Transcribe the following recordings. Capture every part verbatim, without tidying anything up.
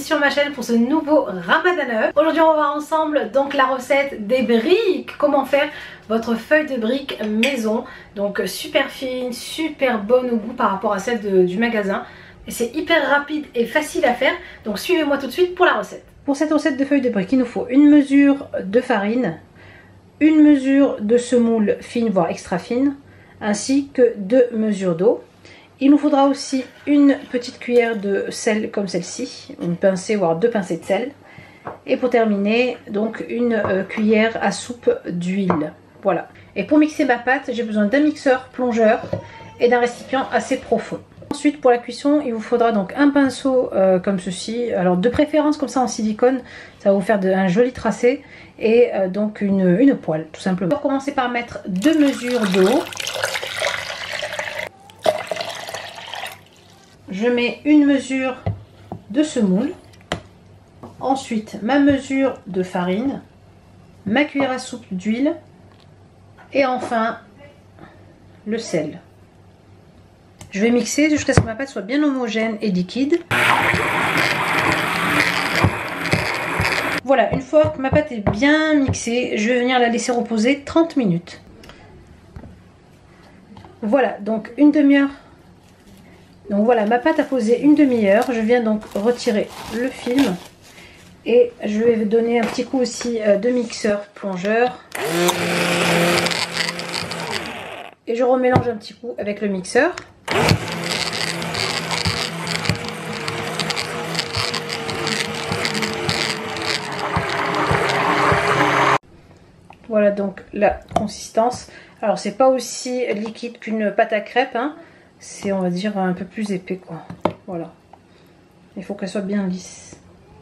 sur ma chaîne pour ce nouveau Ramadan Up. Aujourd'hui on va voir ensemble donc la recette des briques, comment faire votre feuille de briques maison. Donc super fine, super bonne au goût par rapport à celle de, du magasin. Et c'est hyper rapide et facile à faire, donc suivez-moi tout de suite pour la recette. Pour cette recette de feuille de briques, il nous faut une mesure de farine, une mesure de semoule fine voire extra fine, ainsi que deux mesures d'eau. Il nous faudra aussi une petite cuillère de sel comme celle-ci, une pincée voire deux pincées de sel. Et pour terminer, donc une euh, cuillère à soupe d'huile. Voilà. Et pour mixer ma pâte, j'ai besoin d'un mixeur plongeur et d'un récipient assez profond. Ensuite, pour la cuisson, il vous faudra donc un pinceau euh, comme ceci. Alors de préférence comme ça en silicone, ça va vous faire de, un joli tracé. Et euh, donc une, une poêle tout simplement. On va commencer par mettre deux mesures d'eau. Je mets une mesure de semoule, ensuite ma mesure de farine, ma cuillère à soupe d'huile et enfin le sel. Je vais mixer jusqu'à ce que ma pâte soit bien homogène et liquide. Voilà, une fois que ma pâte est bien mixée, je vais venir la laisser reposer trente minutes. Voilà, donc une demi-heure. Donc voilà, ma pâte a posé une demi-heure. Je viens donc retirer le film et je vais donner un petit coup aussi de mixeur plongeur. Et je remélange un petit coup avec le mixeur. Voilà donc la consistance. Alors c'est pas aussi liquide qu'une pâte à crêpes, hein. C'est, on va dire, un peu plus épais quoi. Voilà. Il faut qu'elle soit bien lisse.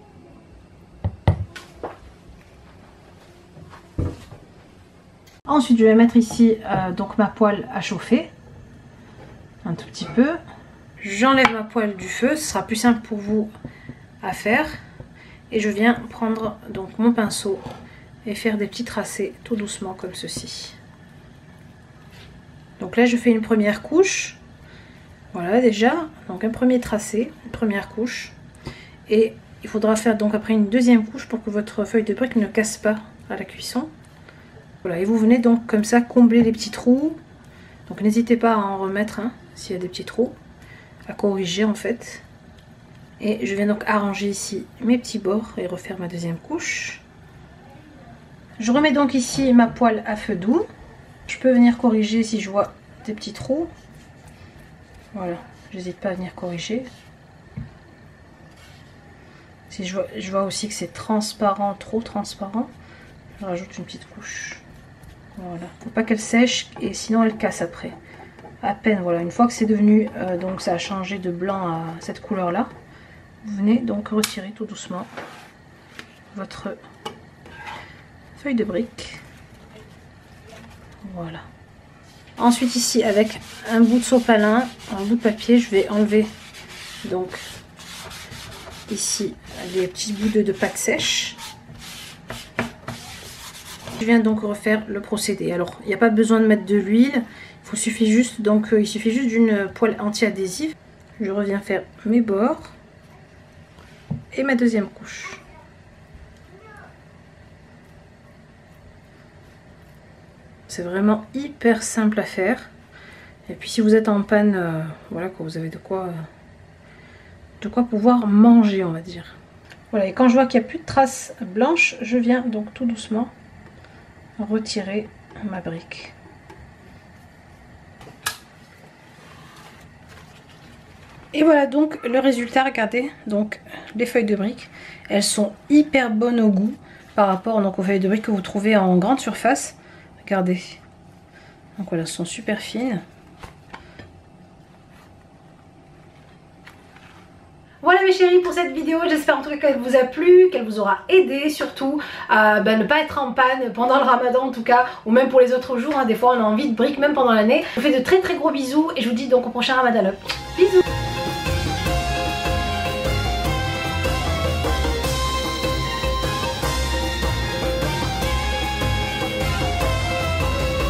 Ensuite je vais mettre ici euh, donc ma poêle à chauffer. Un tout petit peu. J'enlève ma poêle du feu, ce sera plus simple pour vous à faire. Et je viens prendre donc mon pinceau et faire des petits tracés tout doucement comme ceci. Donc là je fais une première couche. Voilà déjà, donc un premier tracé, une première couche. Et il faudra faire donc après une deuxième couche pour que votre feuille de brique ne casse pas à la cuisson. Voilà, et vous venez donc comme ça combler les petits trous. Donc n'hésitez pas à en remettre hein, s'il y a des petits trous, à corriger en fait. Et je viens donc arranger ici mes petits bords et refaire ma deuxième couche. Je remets donc ici ma poêle à feu doux. Je peux venir corriger si je vois des petits trous. Voilà, j'hésite pas à venir corriger. Si je vois, je vois aussi que c'est transparent, trop transparent, je rajoute une petite couche. Voilà, faut pas qu'elle sèche et sinon elle casse après. À peine, voilà, une fois que c'est devenu, euh, donc ça a changé de blanc à cette couleur là, vous venez donc retirer tout doucement votre feuille de brique. Voilà. Ensuite ici avec un bout de sopalin, un bout de papier, je vais enlever donc ici les petits bouts de, de pâte sèche. Je viens donc refaire le procédé. Alors il n'y a pas besoin de mettre de l'huile, il suffit juste donc euh, il suffit juste d'une poêle anti-adhésive. Je reviens faire mes bords et ma deuxième couche. C'est vraiment hyper simple à faire. Et puis si vous êtes en panne, euh, voilà quoi, vous avez de quoi, euh, de quoi pouvoir manger, on va dire. Voilà, et quand je vois qu'il n'y a plus de traces blanches, je viens donc tout doucement retirer ma brique. Et voilà donc le résultat, regardez, donc les feuilles de briques, elles sont hyper bonnes au goût par rapport donc, aux feuilles de briques que vous trouvez en grande surface. Regardez, donc voilà, elles sont super fines. Voilà mes chéris pour cette vidéo, j'espère en tout cas qu'elle vous a plu, qu'elle vous aura aidé surtout à ben, ne pas être en panne pendant le ramadan en tout cas, ou même pour les autres jours, hein. Des fois on a envie de briques même pendant l'année. Je vous fais de très très gros bisous et je vous dis donc au prochain Ramadan Up. Bisous.